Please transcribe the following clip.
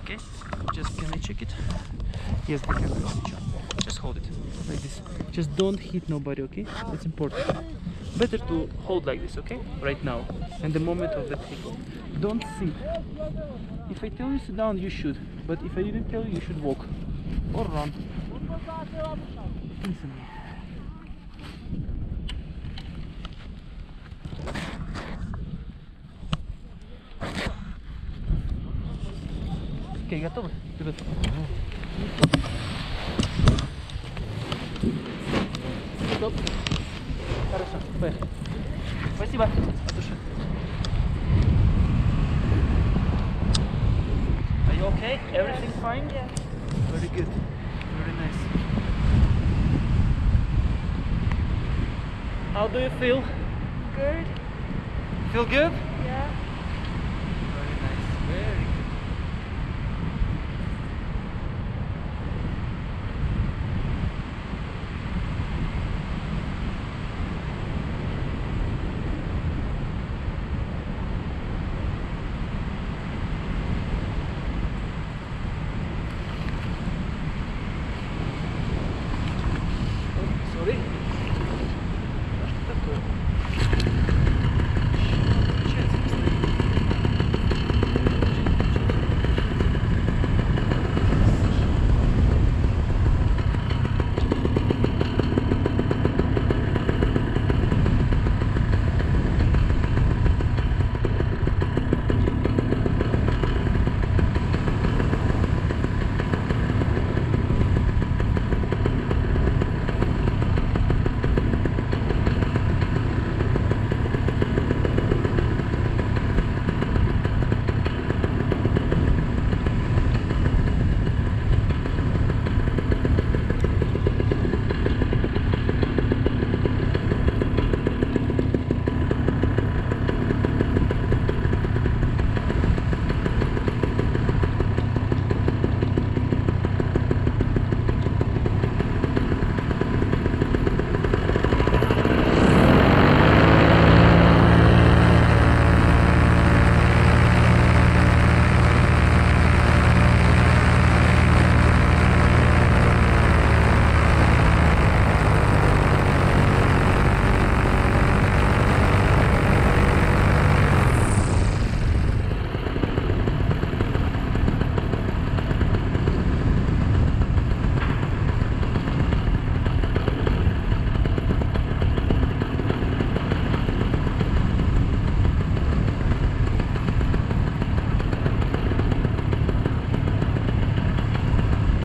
Okay, just can I check it? Yes, they have the switch on. Just hold it like this. Just don't hit nobody, okay? It's important. Better to hold like this, okay? Right now, and the moment of the takeoff. Don't sit. If I tell you sit down, you should. But if I didn't tell you, you should walk or run. Listen to me. Окей, готовы? Вперед. Стоп. Хорошо, поехали. Спасибо. От души. Are you okay? Everything fine? Yeah. Very good. Very nice. How do you feel? Good. Feel good?